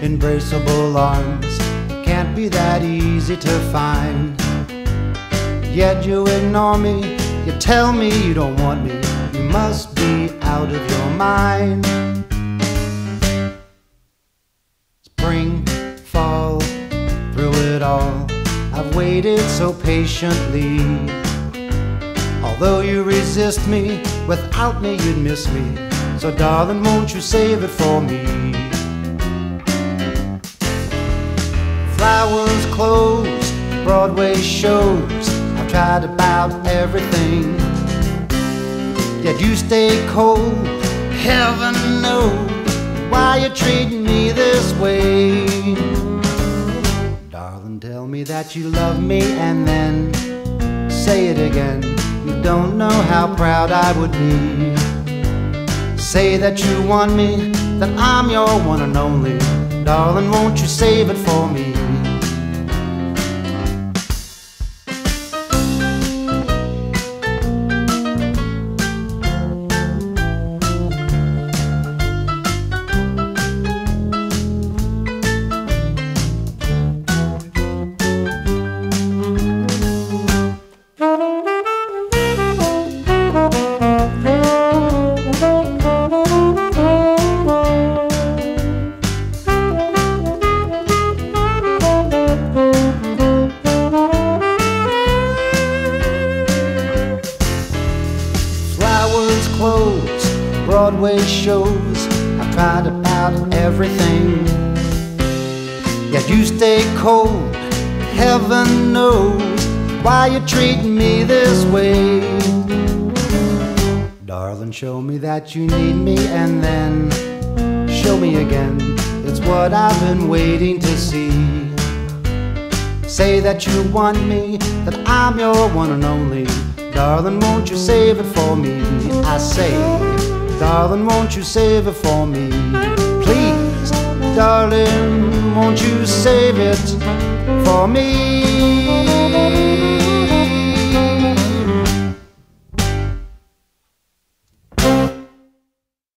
embraceable arms can't be that easy to find. Yet you ignore me, you tell me you don't want me. You must be out of your mind. Spring, fall, through it all, I've waited so patiently. Although you resist me, without me you'd miss me. So darling, won't you save it for me? Flowers closed, Broadway shows, I've tried about everything. Yet you stay cold, heaven knows why you're treating me this way. Darling, tell me that you love me and then say it again. You don't know how proud I would be. Say that you want me, that I'm your one and only. Darling, won't you save it for me? Closed, Broadway shows, I've tried about everything. Yet you stay cold, heaven knows why you're treating me this way. Darling, show me that you need me and then show me again. It's what I've been waiting to see. Say that you want me, that I'm your one and only. Darling, won't you save it for me? I say, darling, won't you save it for me? Please, darling, won't you save it for me?